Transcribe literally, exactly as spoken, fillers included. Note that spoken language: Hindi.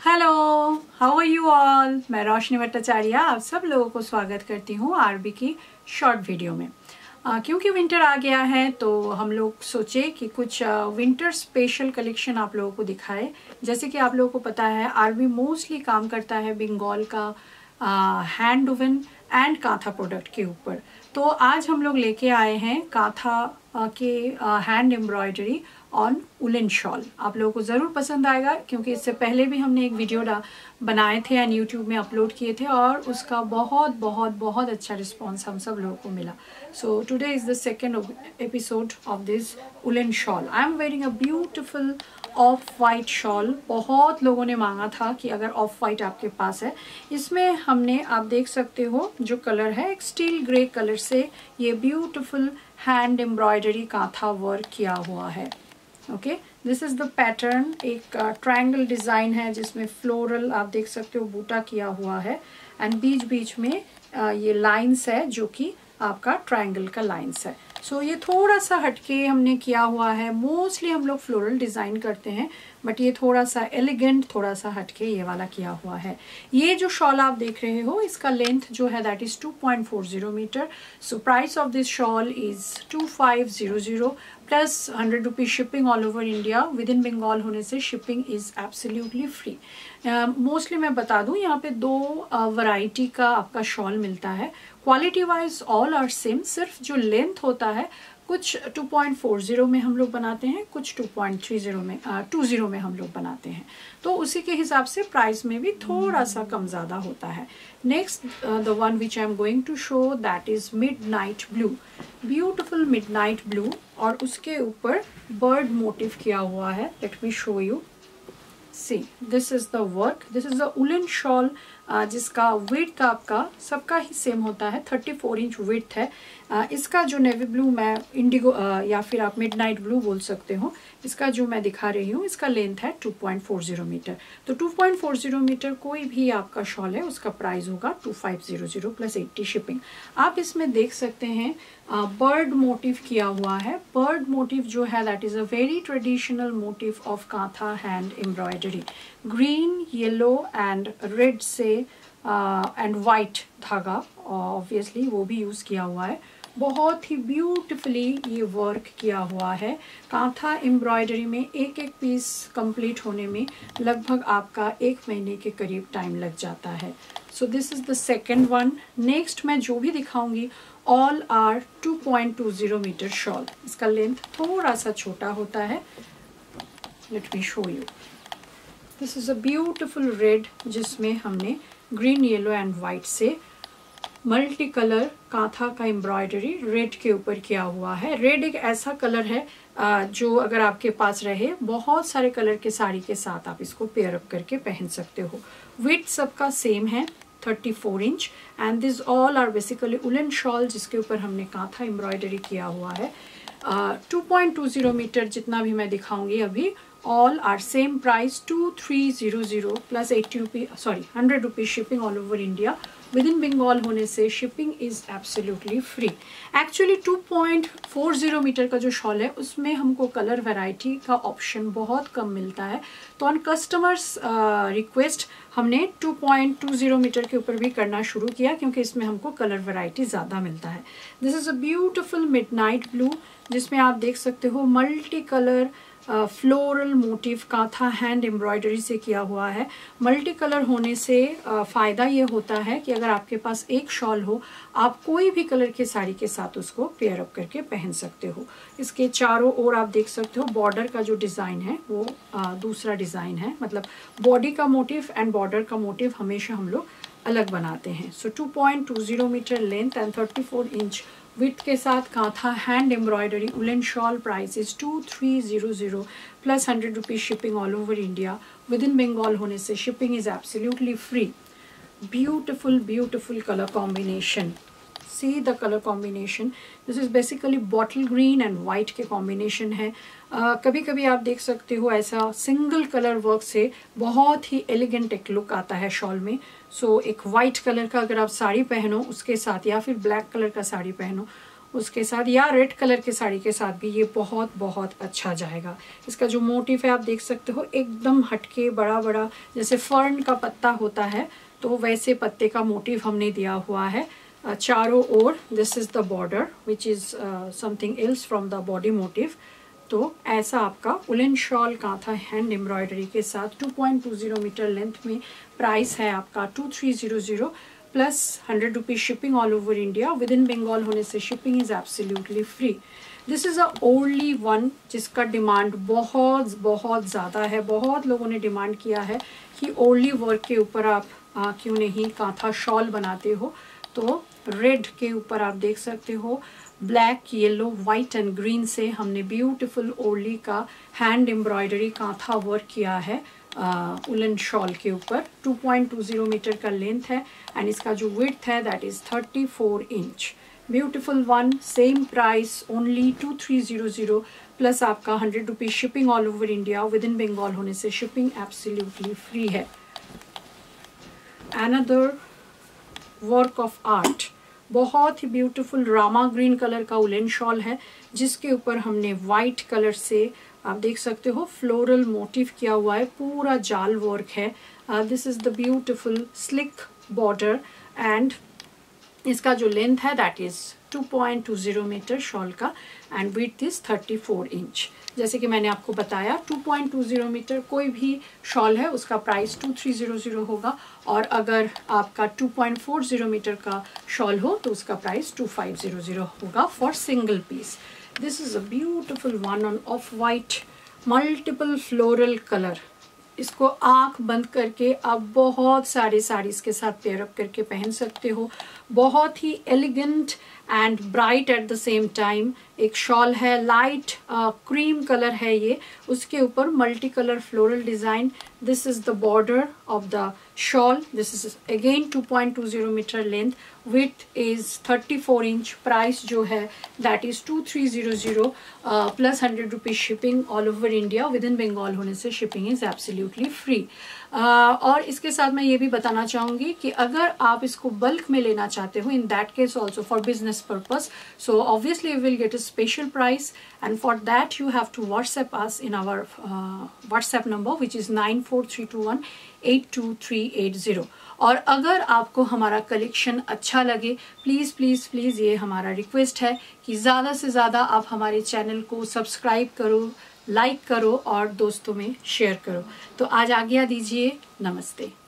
Hello, how are you all. मैं रोशनी भट्टाचार्य आप सब लोगों को स्वागत करती हूँ आरबी की शॉर्ट वीडियो में। uh, क्योंकि विंटर आ गया है तो हम लोग सोचे कि कुछ विंटर स्पेशल कलेक्शन आप लोगों को दिखाए। जैसे कि आप लोगों को पता है आरबी मोस्टली काम करता है बंगाल का hand woven and kantha product के ऊपर। तो आज हम लोग लेके आए हैं कांथा uh, के hand embroidery on woollen shawl. आप लोगों को ज़रूर पसंद आएगा क्योंकि इससे पहले भी हमने एक वीडियो बनाए थे एंड यूट्यूब में अपलोड किए थे और उसका बहुत बहुत बहुत अच्छा रिस्पांस हम सब लोगों को मिला। So today is the second episode of this woollen shawl. I am wearing a beautiful off white shawl. बहुत लोगों ने मांगा था कि अगर ऑफ वाइट आपके पास है। इसमें हमने आप देख सकते हो जो कलर है एक स्टील ग्रे कलर से ये beautiful hand embroidery kantha work किया हुआ है। Okay, this is the pattern. एक ट्रायंगल डिज़ाइन है जिसमें फ्लोरल आप देख सकते हो बूटा किया हुआ है एंड बीच बीच में uh, ये लाइंस है जो कि आपका ट्रायंगल का लाइंस है। सो so, ये थोड़ा सा हटके हमने किया हुआ है। मोस्टली हम लोग फ्लोरल डिज़ाइन करते हैं बट ये थोड़ा सा एलिगेंट थोड़ा सा हटके ये वाला किया हुआ है। ये जो शॉल आप देख रहे हो इसका लेंथ जो है that is two point four zero metre. So price of this shawl is two five zero zero plus hundred rupees shipping all over India. With in Bengal होने से shipping is absolutely free. Mostly मैं बता दूं यहाँ पे दो वैरायटी uh, का आपका शॉल मिलता है। Quality wise all are same, सिर्फ जो लेंथ होता है कुछ टू पॉइंट फोर ज़ीरो में हम लोग बनाते हैं, कुछ टू पॉइंट थ्री ज़ीरो में टू ज़ीरो में हम लोग बनाते हैं। तो उसी के हिसाब से प्राइस में भी थोड़ा सा कम ज़्यादा होता है। Next the one which I am going to show that is midnight blue. Beautiful midnight blue और उसके ऊपर बर्ड मोटिव किया हुआ है। Let me show you. See this is the work. This is the woollen shawl जिसका विड्थ आपका सबका ही सेम होता है, थर्टी फोर इंच विड्थ है। uh, इसका जो नेवी ब्लू मैं इंडिगो uh, या फिर आप मिडनाइट ब्लू बोल सकते हो, इसका जो मैं दिखा रही हूँ इसका लेंथ है two point four zero metre. तो two point four zero metre कोई भी आपका शॉल है उसका प्राइस होगा two five zero zero plus eighty shipping. आप इसमें देख सकते हैं बर्ड uh, मोटिव किया हुआ है। बर्ड मोटिव जो है that is a very traditional motif of kantha hand embroidery. Green, yellow and red से एंड uh, वाइट धागा ऑब्वियसली वो भी यूज़ किया हुआ है। बहुत ही ब्यूटिफुली ये वर्क किया हुआ है। कांथा एम्ब्रॉयडरी में एक एक पीस कंप्लीट होने में लगभग आपका एक महीने के करीब टाइम लग जाता है। So this is the second one. Next मैं जो भी दिखाऊंगी all are two point two zero metre shawl. इसका लेंथ थोड़ा सा छोटा होता है। Let me show you. This is a beautiful red जिसमें हमने ग्रीन, येलो एंड वाइट से मल्टी कलर कांथा का एम्ब्रॉयडरी रेड के ऊपर किया हुआ है। रेड एक ऐसा कलर है जो अगर आपके पास रहे बहुत सारे कलर के साड़ी के साथ आप इसको पेयर अप करके पहन सकते हो। विड्थ सबका सेम है thirty four inch and this all are basically woollen shawl जिसके ऊपर हमने कांथा एम्ब्रॉयडरी किया हुआ है। Two point two zero metre जितना भी मैं दिखाऊंगी अभी all are same price two three zero zero plus eighty rupees sorry hundred rupees shipping all over India. With in Bengal होने से shipping is absolutely free. Actually two point four zero metre का जो शॉल है उसमें हमको कलर वैरायटी का ऑप्शन बहुत कम मिलता है। तो ऑन कस्टमर्स रिक्वेस्ट हमने two point two zero metre के ऊपर भी करना शुरू किया क्योंकि इसमें हमको कलर वैरायटी ज़्यादा मिलता है। This is a beautiful midnight blue जिसमें आप देख सकते हो multi colour floral motif kantha hand embroidery से किया हुआ है। मल्टी कलर होने से uh, फ़ायदा ये होता है कि अगर आपके पास एक शॉल हो आप कोई भी कलर के साड़ी के साथ उसको पेयर अप करके पहन सकते हो। इसके चारों ओर आप देख सकते हो बॉर्डर का जो डिज़ाइन है वो uh, दूसरा डिज़ाइन है। मतलब बॉडी का मोटिव एंड बॉर्डर का मोटिव हमेशा हम लोग अलग बनाते हैं। So two point two zero metre length and thirty four inch with के साथ kantha hand embroidery woollen shawl price is two three zero zero plus hundred rupees shipping all over India. With in Bengal होने से shipping is absolutely free. Beautiful beautiful colour combination. See the colour combination. This is basically bottle green and white के कॉम्बिनेशन है। uh, कभी कभी आप देख सकते हो ऐसा सिंगल कलर वर्क से बहुत ही एलिगेंट एक लुक आता है शॉल में। सो so, एक वाइट कलर का अगर आप साड़ी पहनो उसके साथ या फिर ब्लैक कलर का साड़ी पहनो उसके साथ या रेड कलर के साड़ी के साथ भी ये बहुत बहुत अच्छा जाएगा। इसका जो मोटिव है आप देख सकते हो, एकदम हटके बड़ा बड़ा, जैसे फर्न का पत्ता होता है तो वैसे पत्ते का मोटिव हमने दिया हुआ है uh, चारों ओर। This is the border which is something else from the body motive. तो ऐसा आपका woollen shawl Kantha hand embroidery के साथ two point two zero metre length में प्राइस है आपका two three zero zero plus hundred rupees shipping all over India. With in Bengal होने से shipping is absolutely free. This is a only one जिसका डिमांड बहुत बहुत ज़्यादा है। बहुत लोगों ने डिमांड किया है कि ओनली वर्क के ऊपर आप आ, क्यों नहीं कांथा शॉल बनाते हो। तो रेड के ऊपर आप देख सकते हो black, yellow, white and green से हमने ब्यूटीफुल ओरली का हैंड एम्ब्रॉयडरी कांथा वर्क किया है उलन शॉल के ऊपर। Two point two zero metre का लेंथ है एंड इसका जो विड्थ है that is thirty four inch. Beautiful one, same price only two three zero zero plus आपका hundred rupees shipping all over India. With in Bengal होने से शिपिंग एब्सोल्युटली फ्री है। अनदर वर्क ऑफ आर्ट, बहुत ही ब्यूटीफुल रामा ग्रीन कलर का उलन शॉल है जिसके ऊपर हमने वाइट कलर से आप देख सकते हो फ्लोरल मोटिव किया हुआ है, पूरा जाल वर्क है। This is the beautiful slick border and इसका जो लेंथ है that is two point two zero metre shawl का and width is thirty four inch. जैसे कि मैंने आपको बताया two point two zero metre कोई भी शॉल है उसका price two three zero zero होगा और अगर आपका two point four zero metre का शॉल हो तो उसका price two five zero zero होगा for single piece. This is a beautiful one on off white multiple floral colour. इसको आंख बंद करके आप बहुत सारे साड़ीज के साथ पेयर अप करके पहन सकते हो। बहुत ही elegant and bright at the same time एक शॉल है, लाइट क्रीम कलर है ये, उसके ऊपर multi colour floral design. This is the border of the shawl. This is again two point two zero metre length, width is thirty four inch. Price जो है that is two three zero zero plus hundred rupees shipping all over India. With in Bengal होने से शिपिंग इज एब्सोल्युटली फ्री। और इसके साथ मैं ये भी बताना चाहूँगी कि अगर आप इसको बल्क में लेना चाहते हो, in that case also for business purpose, so obviously you will get a special price and for that you have to WhatsApp us in our uh, WhatsApp number which is nine four three two one eight two three eight zero. और अगर आपको हमारा कलेक्शन अच्छा लगे प्लीज़ प्लीज़ प्लीज़ ये हमारा रिक्वेस्ट है कि ज़्यादा से ज़्यादा आप हमारे चैनल को सब्सक्राइब करो, लाइक करो और दोस्तों में शेयर करो। तो आज आज्ञा दीजिए, नमस्ते।